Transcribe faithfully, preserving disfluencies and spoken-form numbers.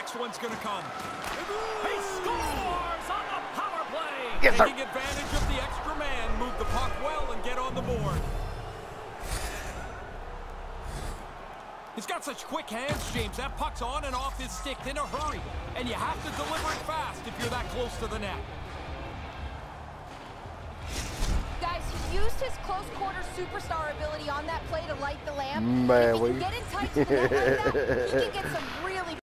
next one's going to come. He scores on the power play. Yes, sir. Taking advantage of the extra man. Move the puck well and get on the board. He's got such quick hands, James. That puck's on and off his stick in a hurry. And you have to deliver it fast if you're that close to the net. Guys, he used his close quarter superstar ability on that play to light the lamp. Man, if he can get in tight to the net like that, he can get some really